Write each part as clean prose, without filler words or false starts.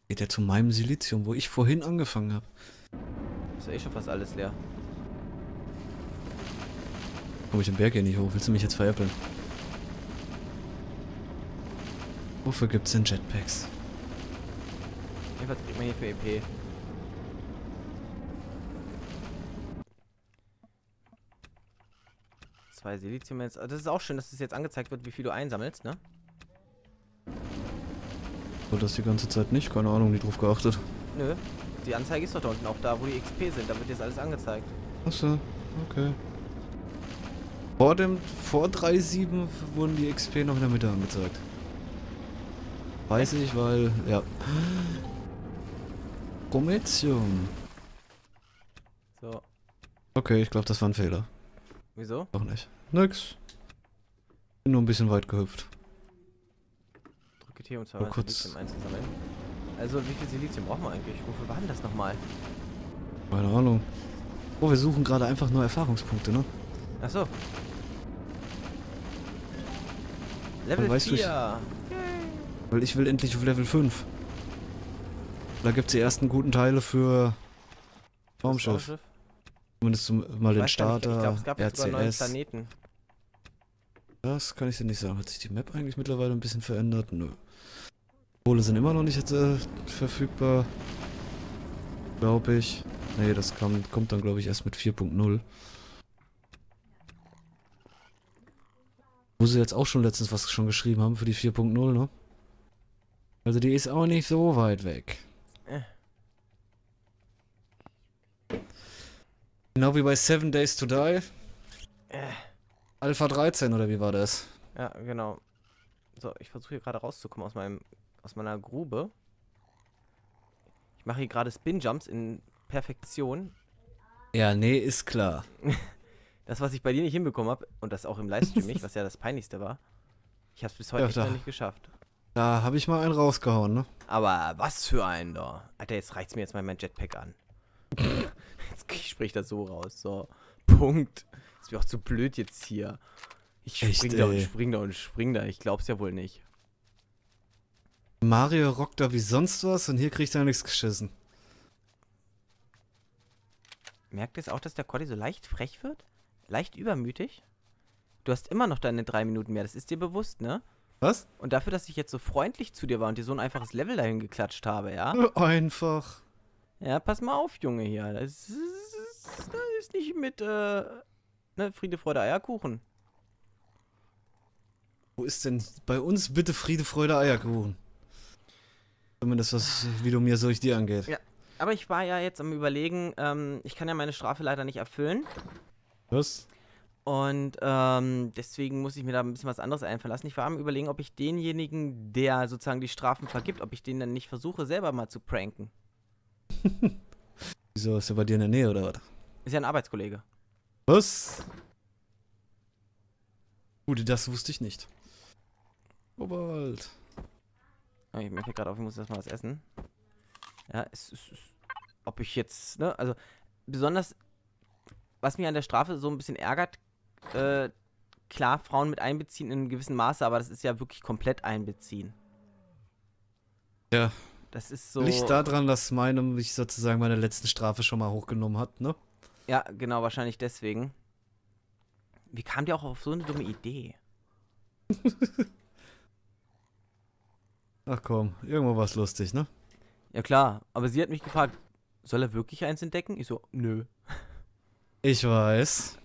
Geht der zu meinem Silizium, wo ich vorhin angefangen habe. Ist ja eh schon fast alles leer. Komm ich den Berg hier nicht hoch? Willst du mich jetzt veräppeln? Wofür gibt's denn Jetpacks? Jedenfalls kriegt man hier für EP. Zwei Silizium jetzt. Das ist auch schön, dass es jetzt angezeigt wird, wie viel du einsammelst, ne? Wollte das die ganze Zeit nicht? Keine Ahnung, nie drauf geachtet. Nö. Die Anzeige ist doch da unten auch da, wo die XP sind. Da wird jetzt alles angezeigt. Achso, okay. Vor 3.7 wurden die XP noch in der Mitte angezeigt. Weiß ich, weil, ja. Prometium. So. Okay, ich glaube, das war ein Fehler. Wieso? Doch nicht. Nix. Bin nur ein bisschen weit gehüpft. Drücke T, um Mal zweimal kurz. Silizium einzusammeln. Also, wie viel Silizium brauchen wir eigentlich? Wofür war denn das nochmal? Keine Ahnung. Oh, wir suchen gerade einfach nur Erfahrungspunkte, ne? Achso. Level weißt du, 4. Weil ich will endlich auf Level 5. Da gibt's die ersten guten Teile für Raumschiff. Zumindest mal den Starter, Ich glaube, es gab jetzt sogar neuen RCS. Planeten. Das kann ich dir nicht sagen. Hat sich die Map eigentlich mittlerweile ein bisschen verändert? Nö. Kohle sind immer noch nicht jetzt, verfügbar. Glaube ich. Nee, das kommt dann, glaube ich, erst mit 4.0. Wo sie jetzt auch schon letztens was schon geschrieben haben für die 4.0, ne? Also die ist auch nicht so weit weg. Äh. Genau wie bei 7 Days to Die. Äh. Alpha 13, oder wie war das? Ja, genau. So, ich versuche hier gerade rauszukommen aus meiner Grube. Ich mache hier gerade Spin-Jumps in Perfektion. Ja, nee, ist klar. Das, was ich bei dir nicht hinbekommen habe, und das auch im Livestream nicht, was ja das Peinlichste war. Ich habe es bis heute Ja, echt noch nicht geschafft. Da habe ich mal einen rausgehauen, ne? Aber was für einen da. Alter, jetzt reicht's mir jetzt mal mein Jetpack an. Jetzt sprich das so raus. So. Punkt. Ist mir auch zu blöd jetzt hier. Ich spring Echt, da und ey. spring da und spring da. Ich glaub's ja wohl nicht. Mario rockt da wie sonst was und hier kriegt er nichts geschissen. Merkt ihr es auch, dass der Coddy so leicht frech wird? Leicht übermütig? Du hast immer noch deine 3 Minuten mehr. Das ist dir bewusst, ne? Was? Und dafür, dass ich jetzt so freundlich zu dir war und dir so ein einfaches Level dahin geklatscht habe, ja? Einfach. Ja, pass mal auf, Junge, hier. Das ist nicht mit, ne, Friede, Freude, Eierkuchen. Wo ist denn bei uns bitte Friede, Freude, Eierkuchen? Zumindest was, wie du mir so ich dir angeht. Ja. Aber ich war ja jetzt am Überlegen, ich kann ja meine Strafe leider nicht erfüllen. Was? Und deswegen muss ich mir da ein bisschen was anderes einfallen lassen. Ich war am Überlegen, ob ich denjenigen, der sozusagen die Strafen vergibt, ob ich den dann nicht versuche, selber mal zu pranken. Wieso, ist der bei dir in der Nähe oder was? Ist ja ein Arbeitskollege. Was? Gut, das wusste ich nicht. Kobalt. Oh, mir fällt gerade auf, ich muss erstmal was essen. Ja, ob ich jetzt, ne, also besonders, was mich an der Strafe so ein bisschen ärgert, klar, Frauen mit einbeziehen in einem gewissen Maße, aber das ist ja wirklich komplett einbeziehen. Ja. Das ist so. Liegt daran, dass mich sozusagen meine letzten Strafe schon mal hochgenommen hat, ne? Ja, genau, wahrscheinlich deswegen. Wie kam der auch auf so eine dumme Idee? Ach komm, irgendwo war's lustig, ne? Ja klar, aber sie hat mich gefragt, soll er wirklich eins entdecken? Ich so, nö. Ich weiß.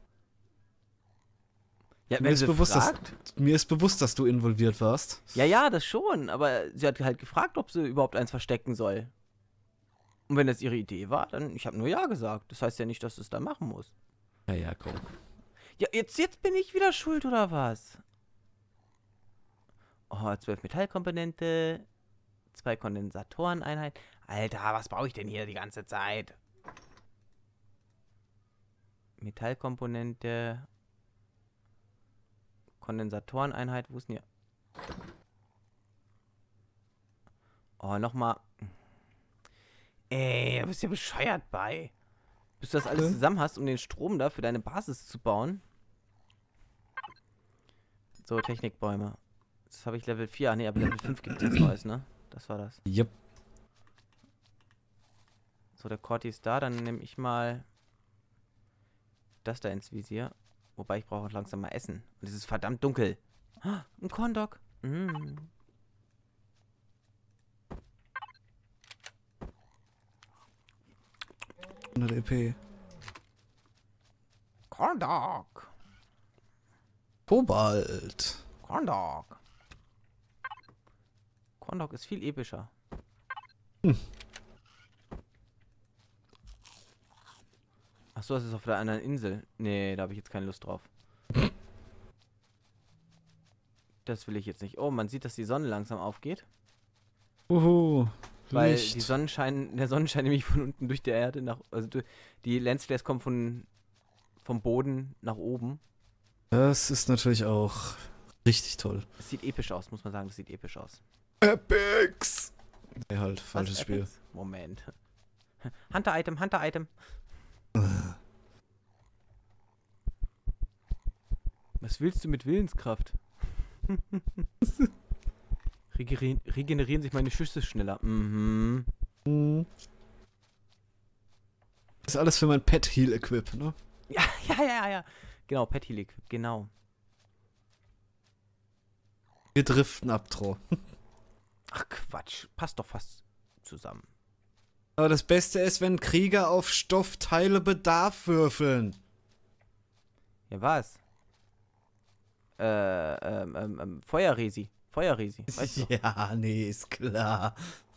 Ja, Mir wenn ist sie bewusst, fragt. mir ist bewusst, dass du involviert warst. Ja, das schon, aber sie hat halt gefragt, ob sie überhaupt eins verstecken soll. Und wenn das ihre Idee war, dann, ich habe nur ja gesagt. Das heißt ja nicht, dass du es dann machen musst. Ja, komm. Ja, jetzt bin ich wieder schuld, oder was? Oh, 12 Metallkomponente, 2 Kondensatoreneinheiten. Alter, was brauche ich denn hier die ganze Zeit? Metallkomponente, Kondensatoreneinheit, wo ist denn hier? Oh, nochmal. Ey, da bist du ja bescheuert bei. Bis du das alles zusammen hast, um den Strom da für deine Basis zu bauen. So, Technikbäume. Jetzt habe ich Level 4. Ah, nee, aber Level 5 gibt es jetzt Neues, ne? Das war das. Yep. So, der Corti ist da. Dann nehme ich mal das da ins Visier. Wobei ich brauche langsam mal Essen. Und es ist verdammt dunkel. Ein Corndog. 100 EP. Corndog. Kobalt. Corndog. Corndog ist viel epischer. Achso, das ist auf der anderen Insel. Nee, da habe ich jetzt keine Lust drauf. Das will ich jetzt nicht. Oh, man sieht, dass die Sonne langsam aufgeht. Weil Licht. der Sonnenschein nämlich von unten durch die Erde nach... Also die Lensflares kommen vom Boden nach oben. Das ist natürlich auch richtig toll. Das sieht episch aus, muss man sagen. Das sieht episch aus. Epics! Nee, halt, falsches Was, Spiel. Epics? Moment. Hunter-Item, Hunter-Item. Was willst du mit Willenskraft? Regenerieren sich meine Schüsse schneller. Mhm. Das ist alles für mein Pet-Heal-Equip, ne? Ja. Genau, Pet Heal Equip, genau. Wir driften ab, Tro. Ach Quatsch, passt doch fast zusammen. Aber das Beste ist, wenn Krieger auf Stoffteile Bedarf würfeln. Ja, was? Feuerresi. Feuerresi, weißt du? Ja, nee, ist klar.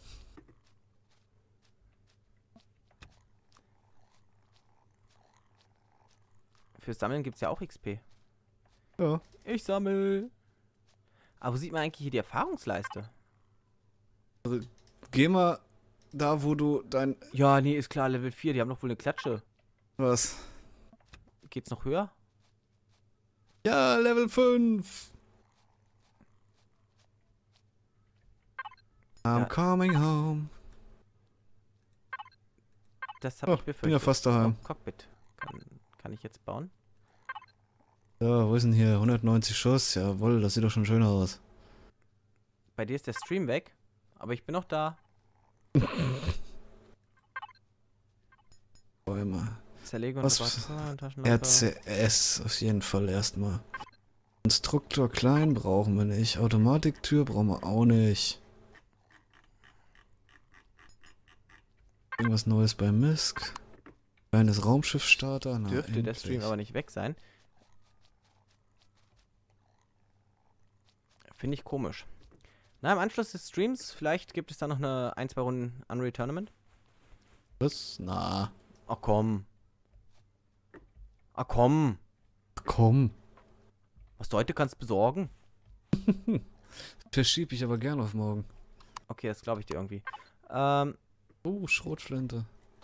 Fürs Sammeln gibt es ja auch XP. Ja. Ich sammel. Aber wo sieht man eigentlich hier die Erfahrungsleiste? Geh mal da, wo du dein... Ja, nee, ist klar, Level 4, die haben doch wohl eine Klatsche. Was? Geht's noch höher? Ja, Level 5. I'm coming home. Das habe ich befürchtet. Bin ja fast daheim. Oh, Cockpit. Kann ich jetzt bauen? Ja, wo ist denn hier? 190 Schuss. Jawohl, das sieht doch schon schön aus. Bei dir ist der Stream weg, aber ich bin noch da. Bäume. Zerlege und Was? Taschenlampe. RCS auf jeden Fall erstmal. Konstruktor klein brauchen wir nicht. Automatiktür brauchen wir auch nicht. Irgendwas Neues bei Misk. Kleines Raumschiffstarter. Na, Dürfte der endlich. Stream aber nicht weg sein. Finde ich komisch. Na, im Anschluss des Streams, vielleicht gibt es da noch eine 1-2 Runden Unreal Tournament. Was? Na. Ach komm. Ach komm. Komm. Was du heute kannst besorgen? Verschiebe ich aber gern auf morgen. Okay, das glaube ich dir irgendwie. Oh, Schrotflinte.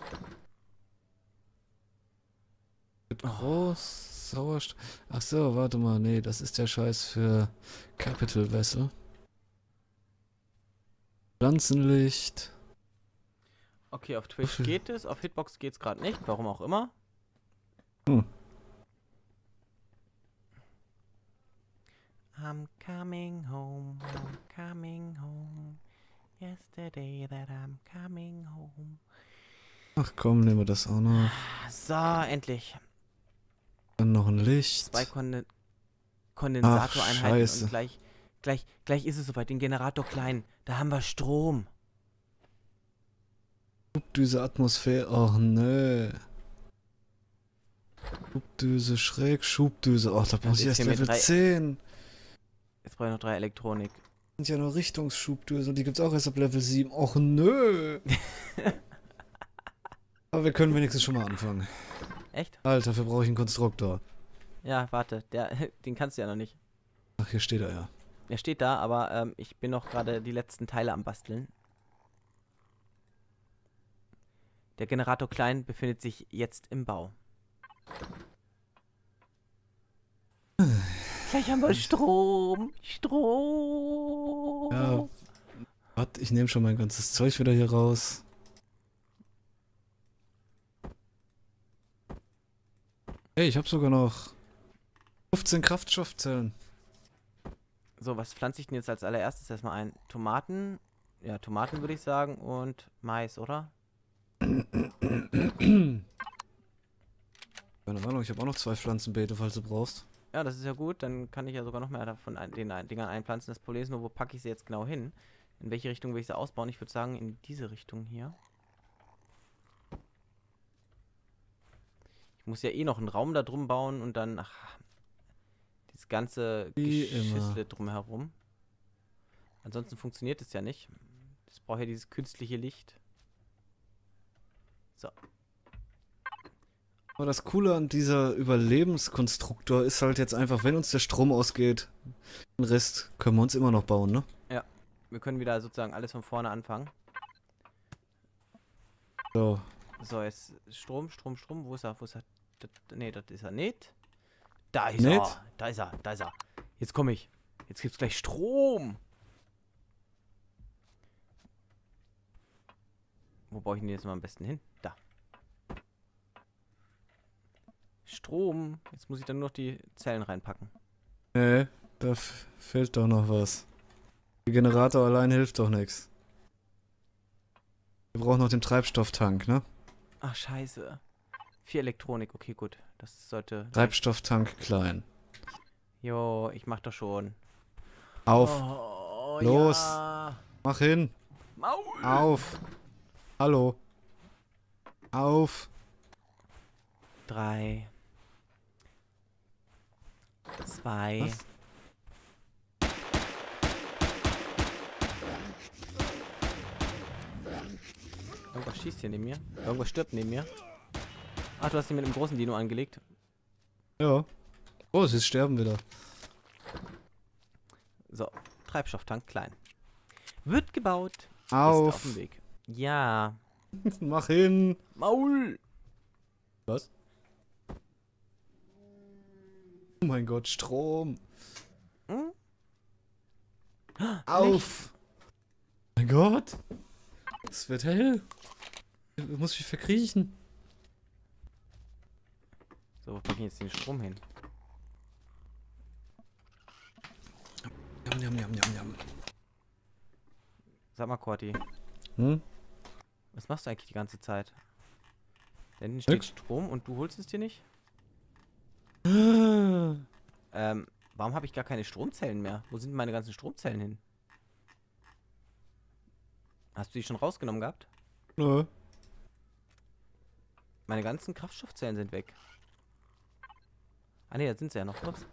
Wird groß, Sauerstoff. Ach so, warte mal. Nee, das ist der Scheiß für Capital Vessel. Pflanzenlicht. Okay, auf Twitch geht es, auf Hitbox geht es gerade nicht, warum auch immer. Hm. I'm coming home, yesterday that I'm coming home. Ach komm, nehmen wir das auch noch. So, endlich. Dann noch ein Licht. 2 Kondensatoreinheiten Scheiße. und gleich ist es soweit, den Generator klein. Da haben wir Strom. Schubdüse, Atmosphäre. Och nö. Schubdüse, schräg, Schubdüse. Och, da brauche ich erst ist hier mit Level 3 10. Jetzt brauche ich noch 3 Elektronik. Sind ja nur Richtungsschubdüse und die gibt's auch erst ab Level 7. Och nö. Aber wir können wenigstens schon mal anfangen. Echt? Alter, dafür brauche ich einen Konstruktor. Ja, warte, den kannst du ja noch nicht. Ach, hier steht er ja. Er steht da, aber ich bin noch gerade die letzten Teile am Basteln. Der Generator klein befindet sich jetzt im Bau. Gleich haben wir Strom. Strom. Ja, warte, ich nehme schon mein ganzes Zeug wieder hier raus. Hey, ich habe sogar noch 15 Kraftstoffzellen. So, was pflanze ich denn jetzt als allererstes erstmal ein? Tomaten. Ja, Tomaten würde ich sagen und Mais, oder? Keine Ahnung, ich habe auch noch 2 Pflanzenbeete, falls du brauchst. Ja, das ist ja gut. Dann kann ich ja sogar noch mehr davon den Dingern einpflanzen. Das Problem ist nur, wo packe ich sie jetzt genau hin? In welche Richtung will ich sie ausbauen? Ich würde sagen, in diese Richtung hier. Ich muss ja eh noch einen Raum da drum bauen und dann, ach, dieses ganze Geschissle drumherum. Ansonsten funktioniert es ja nicht. Es braucht ja dieses künstliche Licht. So. Aber das Coole an dieser Überlebenskonstruktor ist halt jetzt einfach, wenn uns der Strom ausgeht, den Rest können wir uns immer noch bauen, ne? Ja. Wir können wieder sozusagen alles von vorne anfangen. So. So, jetzt Strom. Wo ist er? Nee, das ist er nicht. Da ist Nicht? er. Da ist er. Jetzt komme ich. Jetzt gibt's gleich Strom. Wo baue ich denn jetzt mal am besten hin? Da. Strom. Jetzt muss ich dann nur noch die Zellen reinpacken. Nee, da fehlt doch noch was. Der Generator allein hilft doch nichts. Wir brauchen noch den Treibstofftank, ne? Ach, scheiße. 4 Elektronik. Okay, gut. Das sollte... Treibstofftank klein. Jo, ich mach doch schon. Auf. Oh, Los. Ja. Mach hin. Maul. Auf. Hallo. Auf. 3. 2. Was? Irgendwas schießt hier neben mir. Irgendwas stirbt neben mir. Ach, du hast ihn mit einem großen Dino angelegt. Ja. Oh, sie sterben wieder. So, Treibstofftank klein. Wird gebaut. Ist Auf. auf dem Weg. Ja. Mach hin. Maul. Was? Oh mein Gott, Strom. Hm? Auf. Mein Gott. Es wird hell. Ich muss mich verkriechen. So, wo packe ich jetzt den Strom hin? Jam, jam, jam, jam, jam. Sag mal, Corti, Hm? was machst du eigentlich die ganze Zeit? Da hinten steht Nix. Strom und du holst es dir nicht? Ah. Warum habe ich gar keine Stromzellen mehr? Wo sind meine ganzen Stromzellen hin? Hast du die schon rausgenommen gehabt? Nö. Meine ganzen Kraftstoffzellen sind weg. Ah ne, da sind sie ja noch. Ups.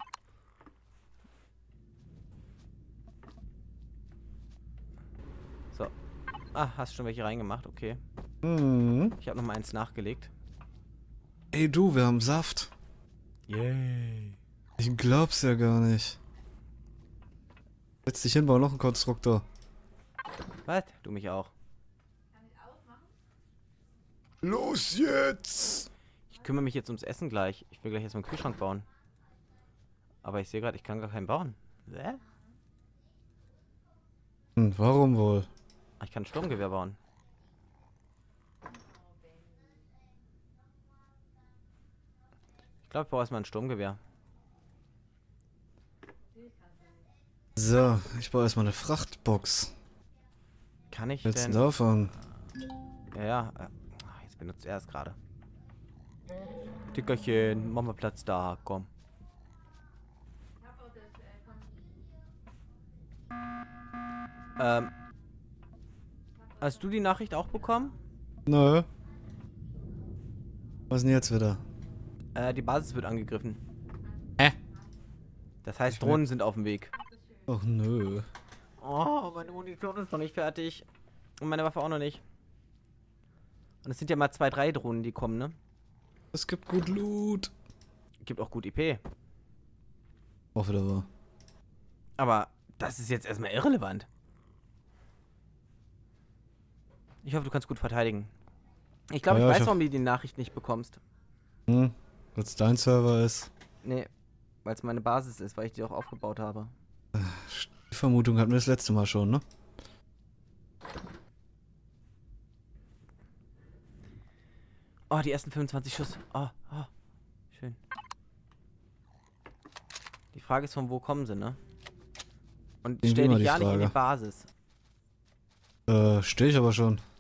So. Ah, hast schon welche reingemacht, okay. Mhm. Ich habe noch mal eins nachgelegt. Ey du, wir haben Saft. Yay. Ich glaub's ja gar nicht. Setz dich hin, bau noch einen Konstruktor. Was? Du mich auch. Los jetzt! Ich kümmere mich jetzt ums Essen gleich. Ich will gleich erstmal einen Kühlschrank bauen. Aber ich sehe gerade, ich kann gar keinen bauen. Hä? Hm, warum wohl? Ah, ich kann ein Sturmgewehr bauen. Ich glaube, ich brauche erstmal ein Sturmgewehr. So, ich baue erstmal eine Frachtbox. Kann ich Willst du denn... davon? Ja. Jetzt benutzt er es gerade. Dickerchen, mach mal Platz da, komm. Hast du die Nachricht auch bekommen? Nö. Was ist denn jetzt wieder? Die Basis wird angegriffen. Hä? Das heißt, Ich will- Drohnen sind auf dem Weg. Ach nö. Oh, meine Munition ist noch nicht fertig. Und meine Waffe auch noch nicht. Und es sind ja mal 2, 3 Drohnen, die kommen, ne? Es gibt gut Loot. Gibt auch gut IP. Auch wieder wahr. Aber das ist jetzt erstmal irrelevant. Ich hoffe, du kannst gut verteidigen. Ich glaube, Ja, ich ich weiß, hoff- warum du die Nachricht nicht bekommst. Hm? Weil es dein Server ist. Nee, weil es meine Basis ist, weil ich die auch aufgebaut habe. Die Vermutung hatten wir das letzte Mal schon, ne? Oh, die ersten 25 Schuss. Oh, schön. Die Frage ist, von wo kommen sie, ne? Und Irgendwie stell immer dich die ja nicht in die Frage. Basis. Stehe ich aber schon.